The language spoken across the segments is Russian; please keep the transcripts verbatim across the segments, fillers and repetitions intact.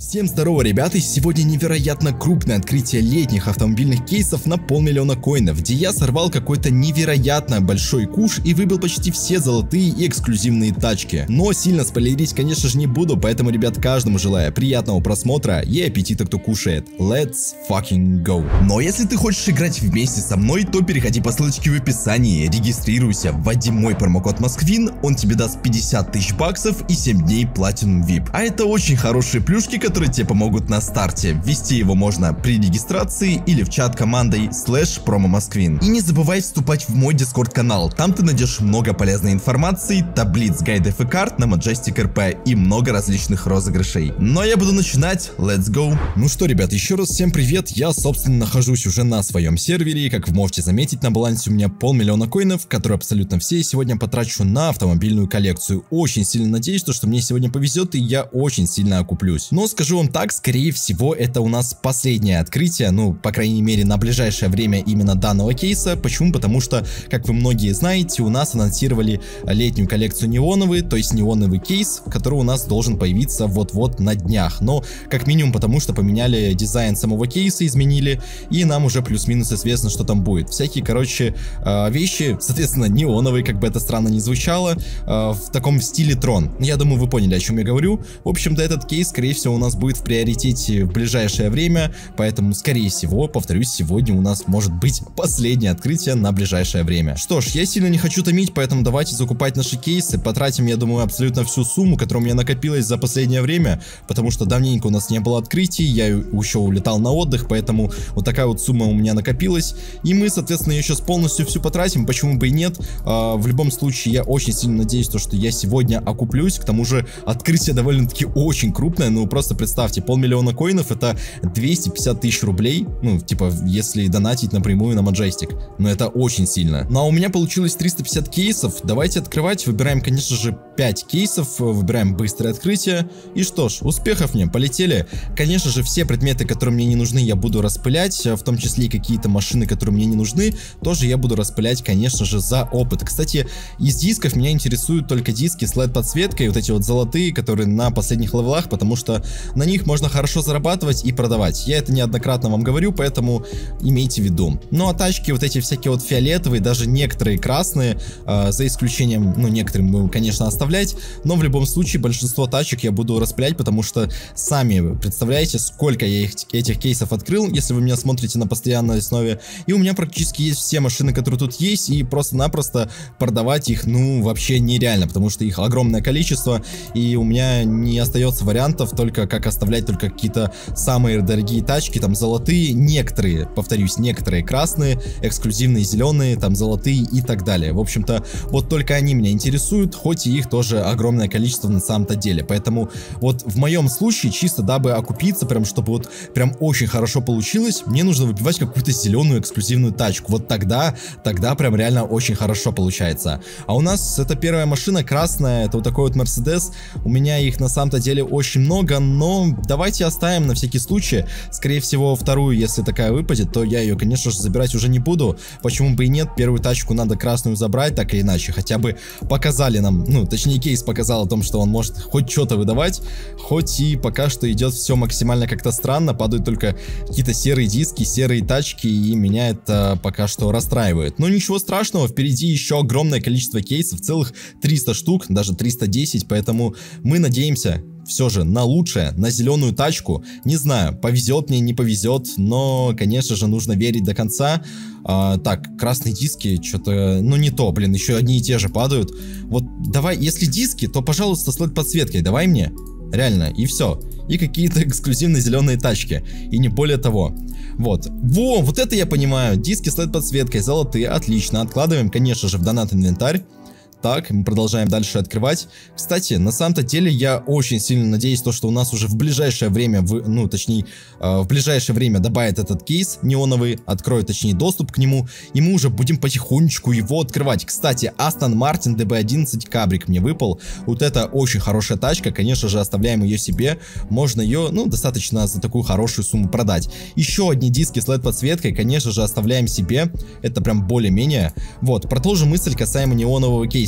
Всем здорово, ребята, и сегодня невероятно крупное открытие летних автомобильных кейсов на полмиллиона коинов, где я сорвал какой-то невероятно большой куш и выбил почти все золотые и эксклюзивные тачки. Но сильно спойлерить, конечно же, не буду, поэтому, ребят, каждому желаю приятного просмотра и аппетита, кто кушает. Let's fucking go. Но если ты хочешь играть вместе со мной, то переходи по ссылочке в описании, регистрируйся, вводи мой промокод Москвин, он тебе даст пятьдесят тысяч баксов и семь дней Platinum ви ай пи. А это очень хорошие плюшки, которые которые тебе помогут на старте. Ввести его можно при регистрации или в чат командой слэш промо Москвин. И не забывай вступать в мой дискорд канал, там ты найдешь много полезной информации, таблиц, гайдов и карт на Majestic эр пи и много различных розыгрышей. Но я буду начинать, let's go! Ну что, ребят, еще раз всем привет, я собственно нахожусь уже на своем сервере, и как вы можете заметить, на балансе у меня полмиллиона коинов, которые абсолютно все сегодня потрачу на автомобильную коллекцию. Очень сильно надеюсь, что мне сегодня повезет и я очень сильно окуплюсь. Но скажу Скажу вам так, скорее всего, это у нас последнее открытие, ну, по крайней мере, на ближайшее время именно данного кейса. Почему? Потому что, как вы многие знаете, у нас анонсировали летнюю коллекцию неоновый, то есть неоновый кейс, который у нас должен появиться вот-вот на днях. Но, как минимум, потому что поменяли дизайн самого кейса, изменили, и нам уже плюс-минус известно, что там будет. Всякие, короче, вещи, соответственно, неоновые, как бы это странно ни звучало, в таком стиле Трон. Я думаю, вы поняли, о чем я говорю. В общем-то, этот кейс, скорее всего, у нас будет в приоритете в ближайшее время, поэтому, скорее всего, повторюсь, сегодня у нас может быть последнее открытие на ближайшее время. Что ж, я сильно не хочу томить, поэтому давайте закупать наши кейсы, потратим, я думаю, абсолютно всю сумму, которая у меня накопилась за последнее время, потому что давненько у нас не было открытий, я еще улетал на отдых, поэтому вот такая вот сумма у меня накопилась, и мы, соответственно, ее сейчас полностью всю потратим, почему бы и нет. А, в любом случае, я очень сильно надеюсь, то, что я сегодня окуплюсь, к тому же открытие довольно-таки очень крупное, ну просто представьте, полмиллиона коинов это двести пятьдесят тысяч рублей, ну, типа, если донатить напрямую на Majestic, но это очень сильно. Ну, а у меня получилось триста пятьдесят кейсов, давайте открывать, выбираем, конечно же, пять кейсов, выбираем быстрое открытие, и что ж, успехов мне, полетели. Конечно же, все предметы, которые мне не нужны, я буду распылять, в том числе и какие-то машины, которые мне не нужны, тоже я буду распылять, конечно же, за опыт. Кстати, из дисков меня интересуют только диски с лед подсветкой, вот эти вот золотые, которые на последних левелах, потому что на них можно хорошо зарабатывать и продавать. Я это неоднократно вам говорю, поэтому имейте в виду. Ну а тачки вот эти всякие вот фиолетовые, даже некоторые красные, э, за исключением, ну некоторые мы, конечно, оставлять, но в любом случае большинство тачек я буду распылять, потому что сами представляете, сколько я их, этих кейсов открыл, если вы меня смотрите на постоянной основе, и у меня практически есть все машины, которые тут есть, и просто-напросто продавать их, ну, вообще нереально, потому что их огромное количество, и у меня не остается вариантов, только как оставлять только какие-то самые дорогие тачки, там золотые, некоторые, повторюсь, некоторые красные, эксклюзивные зеленые, там золотые и так далее. В общем-то, вот только они меня интересуют, хоть и их тоже огромное количество на самом-то деле. Поэтому вот в моем случае, чисто дабы окупиться, прям чтобы вот прям очень хорошо получилось, мне нужно выбивать какую-то зеленую эксклюзивную тачку. Вот тогда, тогда прям реально очень хорошо получается. А у нас это первая машина красная, это вот такой вот Mercedes. У меня их на самом-то деле очень много, но давайте оставим на всякий случай. Скорее всего, вторую, если такая выпадет, то я ее, конечно же, забирать уже не буду. Почему бы и нет? Первую тачку надо красную забрать, так или иначе. Хотя бы показали нам, ну, точнее, кейс показал о том, что он может хоть что-то выдавать. Хоть и пока что идет все максимально как-то странно. Падают только какие-то серые диски, серые тачки, и меня это пока что расстраивает. Но ничего страшного, впереди еще огромное количество кейсов, целых триста штук, даже триста десять, поэтому мы надеемся все же на лучшее, на зеленую тачку. Не знаю, повезет мне, не повезет, но, конечно же, нужно верить до конца. А, так, красные диски, что-то, ну не то, блин, еще одни и те же падают. Вот давай, если диски, то, пожалуйста, с лед подсветкой давай мне, реально, и все. И какие-то эксклюзивные зеленые тачки, и не более того. Вот, во, вот это я понимаю, диски с лед подсветкой, золотые, отлично, откладываем, конечно же, в донат-инвентарь. Так, мы продолжаем дальше открывать. Кстати, на самом-то деле я очень сильно надеюсь, то, что у нас уже в ближайшее время, в, ну, точнее, э, в ближайшее время добавят этот кейс неоновый, откроют, точнее, доступ к нему, и мы уже будем потихонечку его открывать. Кстати, Aston Martin ди би одиннадцать Кабрик мне выпал. Вот это очень хорошая тачка, конечно же, оставляем ее себе. Можно ее, ну, достаточно за такую хорошую сумму продать. Еще одни диски с лед подсветкой, конечно же, оставляем себе. Это прям более-менее. Вот, продолжим мысль касаемо неонового кейса.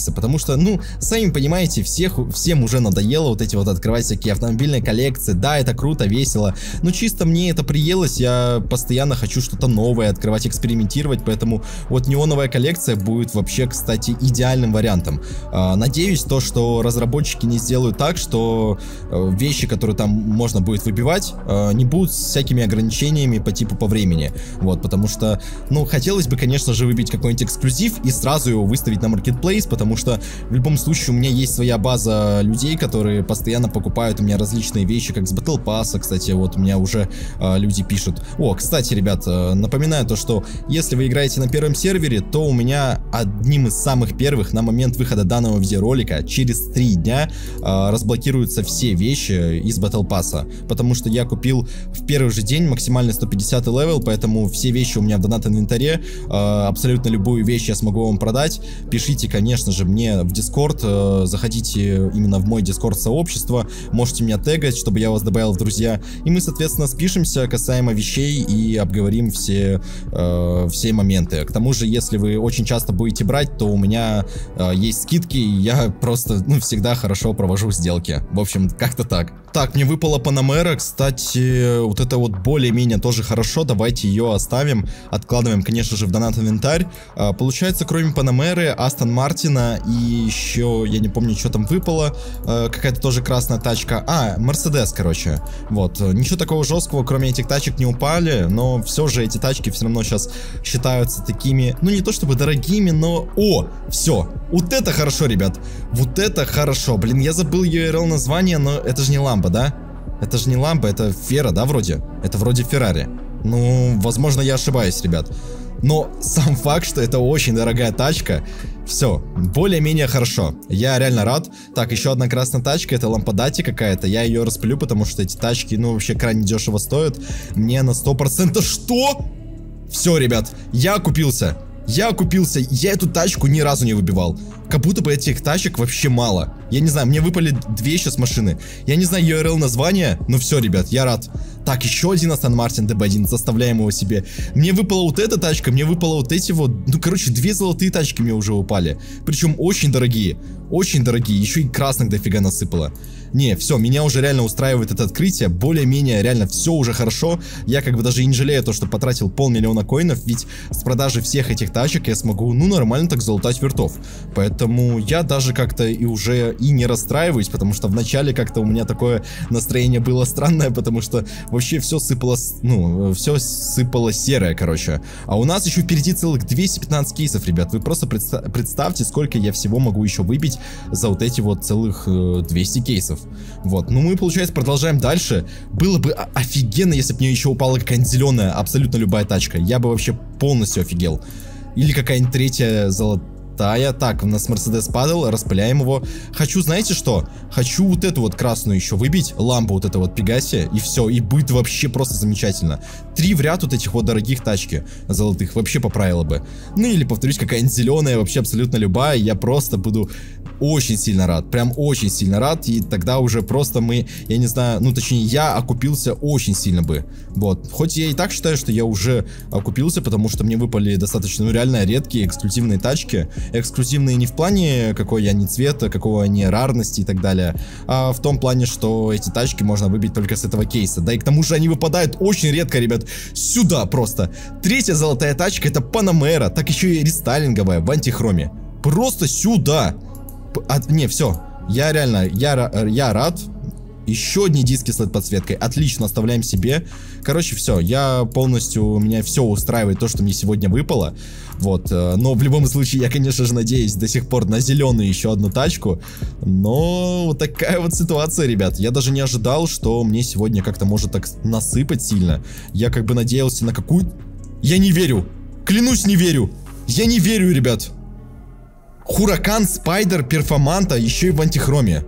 кейсы, потому что, ну, сами понимаете, всех, всем уже надоело вот эти вот открывать всякие автомобильные коллекции. Да, это круто, весело, но чисто мне это приелось, я постоянно хочу что-то новое открывать, экспериментировать, поэтому вот неоновая коллекция будет вообще, кстати, идеальным вариантом. Надеюсь, то, что разработчики не сделают так, что вещи, которые там можно будет выбивать, не будут с всякими ограничениями по типу по времени, вот, потому что, ну, хотелось бы, конечно же, выбить какой-нибудь эксклюзив и сразу его выставить на Marketplace, потому что в любом случае у меня есть своя база людей, которые постоянно покупают у меня различные вещи, как с Battle Pass, кстати, вот у меня уже э, люди пишут. О, кстати, ребят, э, напоминаю то, что если вы играете на первом сервере, то у меня одним из самых первых на момент выхода данного видеоролика через три дня э, разблокируются все вещи из Battle Pass, потому что я купил в первый же день максимальный сто пятидесятый левел, поэтому все вещи у меня в донат-инвентаре, э, абсолютно любую вещь я смогу вам продать. Пишите, конечно же, мне в Discord, э, заходите именно в мой Discord сообщество, можете меня тегать, чтобы я вас добавил в друзья, и мы, соответственно, спишемся касаемо вещей и обговорим все, э, все моменты. К тому же, если вы очень часто будете брать, то у меня э, есть скидки, и я просто, ну, всегда хорошо провожу сделки. В общем, как-то так. Так, мне выпала Panamera, кстати, вот это вот более-менее тоже хорошо, давайте ее оставим, откладываем, конечно же, в донат-инвентарь. Э, получается, кроме Panamera, Астон Мартина и еще, я не помню, что там выпало, э, какая-то тоже красная тачка, а, Мерседес, короче, вот, ничего такого жесткого, кроме этих тачек, не упали, но все же эти тачки все равно сейчас считаются такими, ну, не то чтобы дорогими, но, о, все, вот это хорошо, ребят, вот это хорошо, блин, я забыл ю ар эл название, но это же не Ламбо, да? Это же не Ламбо, это Ферра, да, вроде? Это вроде Феррари. Ну, возможно, я ошибаюсь, ребят. Но сам факт, что это очень дорогая тачка, все, более-менее хорошо. Я реально рад. Так, еще одна красная тачка, это Лампадати какая-то. Я ее распылю, потому что эти тачки, ну, вообще крайне дешево стоят. Мне на сто процентов... Что? Все, ребят, я купился. Я купился, я эту тачку ни разу не выбивал. Как будто бы этих тачек вообще мало. Я не знаю, мне выпали две сейчас машины. Я не знаю ю ар эл название, но все, ребят, я рад. Так, еще один Астон Мартин ди би один, заставляем его себе. Мне выпала вот эта тачка, мне выпало вот эти вот, ну, короче, две золотые тачки мне уже упали. Причем очень дорогие, очень дорогие, еще и красных дофига насыпало. Не, все, меня уже реально устраивает это открытие, более-менее реально все уже хорошо. Я как бы даже и не жалею то, что потратил полмиллиона коинов, ведь с продажи всех этих тачек я смогу, ну, нормально так залутать вертов. Поэтому я даже как-то и уже и не расстраиваюсь, потому что вначале как-то у меня такое настроение было странное, потому что вообще все сыпало, ну, все сыпало серое, короче. А у нас еще впереди целых двести пятнадцать кейсов, ребят. Вы просто представ представьте, сколько я всего могу еще выбить за вот эти вот целых э, двести кейсов. Вот, ну мы, получается, продолжаем дальше. Было бы офигенно, если бы мне еще упала какая-нибудь зеленая, абсолютно любая тачка. Я бы вообще полностью офигел. Или какая-нибудь третья золотая. Так, у нас Мерседес падал, распыляем его. Хочу, знаете что? Хочу вот эту вот красную еще выбить, лампу вот это вот Пегаси, и все, и будет вообще просто замечательно. Три в ряд вот этих вот дорогих тачки золотых вообще поправило бы. Ну или, повторюсь, какая-нибудь зеленая, вообще абсолютно любая, я просто буду очень сильно рад, прям очень сильно рад, и тогда уже просто мы, я не знаю, ну точнее я окупился очень сильно бы. Вот, хоть я и так считаю, что я уже окупился, потому что мне выпали достаточно, ну реально редкие эксклюзивные тачки. Эксклюзивные не в плане, какой они цвета, какого они рарности и так далее, а в том плане, что эти тачки можно выбить только с этого кейса. Да и к тому же они выпадают очень редко, ребят. Сюда просто. Третья золотая тачка — это Panamera, так еще и рестайлинговая в антихроме. Просто сюда. А, не, все. Я реально, я, я рад. Еще одни диски с эл и ди-подсветкой. Отлично, оставляем себе. Короче, все. Я полностью, меня все устраивает то, что мне сегодня выпало. Вот. Но в любом случае, я, конечно же, надеюсь до сих пор на зеленую еще одну тачку. Но вот такая вот ситуация, ребят. Я даже не ожидал, что мне сегодня как-то может так насыпать сильно. Я как бы надеялся на какую... Я не верю. Клянусь, не верю. Я не верю, ребят. Huracan Spider Performante еще и в антихроме.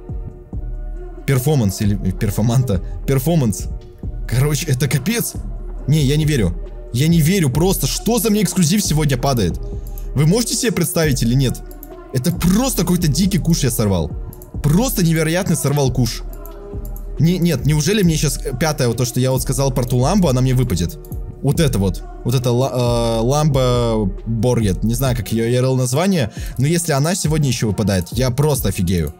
Перформанс или перформанта. Перформанс. Короче, это капец. Не, я не верю. Я не верю просто. Что за мне эксклюзив сегодня падает? Вы можете себе представить или нет? Это просто какой-то дикий куш я сорвал. Просто невероятный сорвал куш. Не, нет, неужели мне сейчас пятое, вот то, что я вот сказал про ту ламбу, она мне выпадет? Вот это вот. Вот это Ламбо Боргет. Не знаю, как ее ай ар эл название. Но если она сегодня еще выпадает, я просто офигею.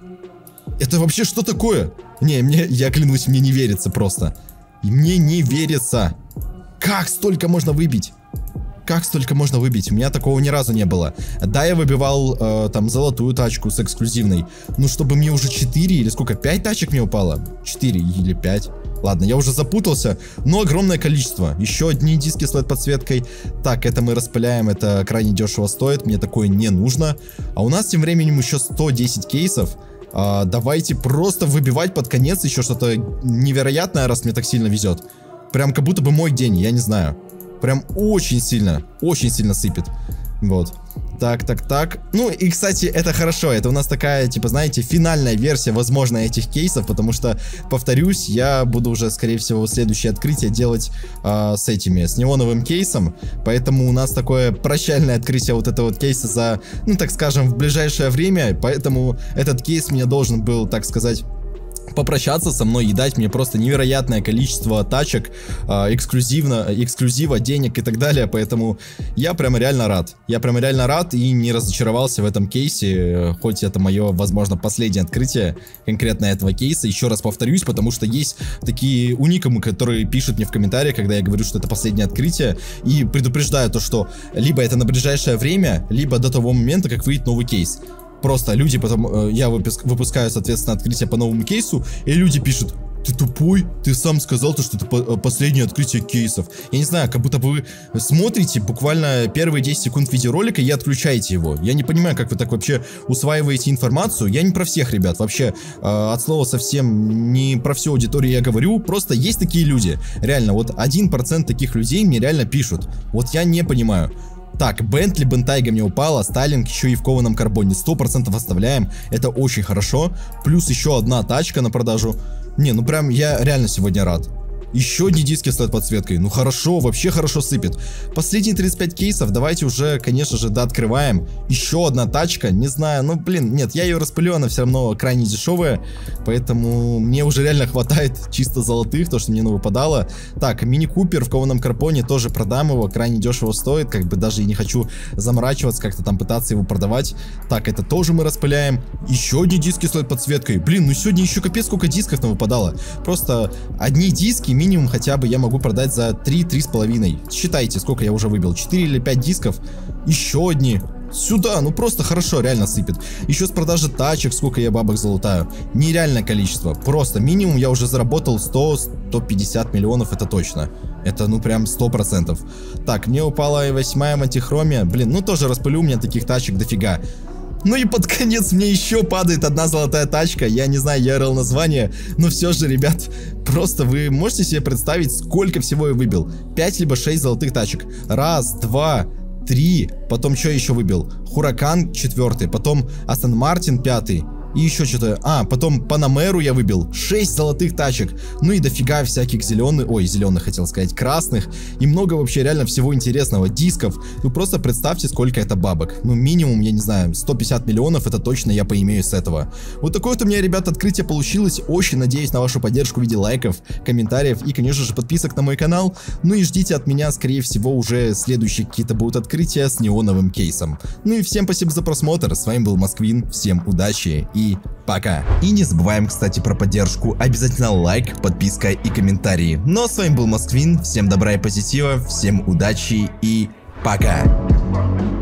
Это вообще что такое? Не, мне, я клянусь, мне не верится просто. Мне не верится. Как столько можно выбить? Как столько можно выбить? У меня такого ни разу не было. Да, я выбивал э, там золотую тачку с эксклюзивной. Ну, чтобы мне уже четыре или сколько? пять тачек мне упало? четыре или пять. Ладно, я уже запутался, но огромное количество. Еще одни диски с эл и ди-подсветкой. Так, это мы распыляем, это крайне дешево стоит. Мне такое не нужно. А у нас тем временем еще сто десять кейсов. А, давайте просто выбивать под конец еще что-то невероятное, раз мне так сильно везет. Прям как будто бы мой день, я не знаю. Прям очень сильно, очень сильно сыпет. Вот. Так, так, так. Ну и, кстати, это хорошо. Это у нас такая, типа, знаете, финальная версия, возможно, этих кейсов. Потому что, повторюсь, я буду уже, скорее всего, следующее открытие делать э, с этими, с неоновым кейсом. Поэтому у нас такое прощальное открытие вот этого вот кейса за, ну, так скажем, в ближайшее время. Поэтому этот кейс мне должен был, так сказать, попрощаться со мной и дать мне просто невероятное количество тачек, э, эксклюзивно, эксклюзива, денег и так далее, поэтому я прямо реально рад. Я прямо реально рад и не разочаровался в этом кейсе, хоть это мое, возможно, последнее открытие конкретно этого кейса. Еще раз повторюсь, потому что есть такие уникамы, которые пишут мне в комментариях, когда я говорю, что это последнее открытие, и предупреждаю то, что либо это на ближайшее время, либо до того момента, как выйдет новый кейс. Просто люди потом, э, я выпуск, выпускаю, соответственно, открытие по новому кейсу, и люди пишут: ты тупой, ты сам сказал, то, что это по последнее открытие кейсов. Я не знаю, как будто бы вы смотрите буквально первые десять секунд видеоролика и отключаете его. Я не понимаю, как вы так вообще усваиваете информацию. Я не про всех, ребят, вообще э, от слова совсем не про всю аудиторию я говорю. Просто есть такие люди, реально, вот один процент таких людей мне реально пишут. Вот я не понимаю. Так, Бентли, Бентайга мне упала, Стайлинг еще и в кованом карбоне. сто процентов оставляем, это очень хорошо. Плюс еще одна тачка на продажу. Не, ну прям я реально сегодня рад. Еще одни диски с эл и ди-подсветкой. Ну хорошо, вообще хорошо сыпет. Последние тридцать пять кейсов, давайте уже, конечно же, дооткрываем. Еще одна тачка, не знаю, ну блин, нет, я ее распылю, она все равно крайне дешевая. Поэтому мне уже реально хватает чисто золотых, то, что мне ну выпадало. Так, мини-купер в кованом карбоне, тоже продам его, крайне дешево стоит. Как бы даже и не хочу заморачиваться, как-то там пытаться его продавать. Так, это тоже мы распыляем. Еще одни диски с эл и ди-подсветкой. Блин, ну сегодня еще капец сколько дисков нам выпадало. Просто одни диски минимум хотя бы я могу продать за три-три с половиной. Считайте, сколько я уже выбил. четыре или пять дисков. Еще одни. Сюда, ну просто хорошо, реально сыпет. Еще с продажи тачек, сколько я бабок залутаю. Нереальное количество. Просто минимум я уже заработал сто — сто пятьдесят миллионов, это точно. Это ну прям сто процентов. Так, мне упала и восьмая в антихроме. Блин, ну тоже распылю, у меня таких тачек дофига. Ну и под конец мне еще падает одна золотая тачка. Я не знаю ай ар эл название, но все же, ребят, просто вы можете себе представить, сколько всего я выбил? пять либо шесть золотых тачек. Раз, два, три. Потом что еще выбил? Хуракан четвертый. Потом Астон Мартин пятый. И еще что-то. А, потом Панамеру я выбил. шесть золотых тачек. Ну и дофига всяких зеленых. Ой, зеленых хотел сказать. Красных. И много вообще реально всего интересного. Дисков. Ну просто представьте, сколько это бабок. Ну минимум, я не знаю, сто пятьдесят миллионов. Это точно я поимею с этого. Вот такое вот у меня, ребят, открытие получилось. Очень надеюсь на вашу поддержку в виде лайков, комментариев и, конечно же, подписок на мой канал. Ну и ждите от меня, скорее всего, уже следующие какие-то будут открытия с неоновым кейсом. Ну и всем спасибо за просмотр. С вами был Москвин. Всем удачи и пока. И не забываем, кстати, про поддержку. Обязательно лайк, подписка и комментарии. Ну а с вами был Москвин. Всем добра и позитива, всем удачи и пока.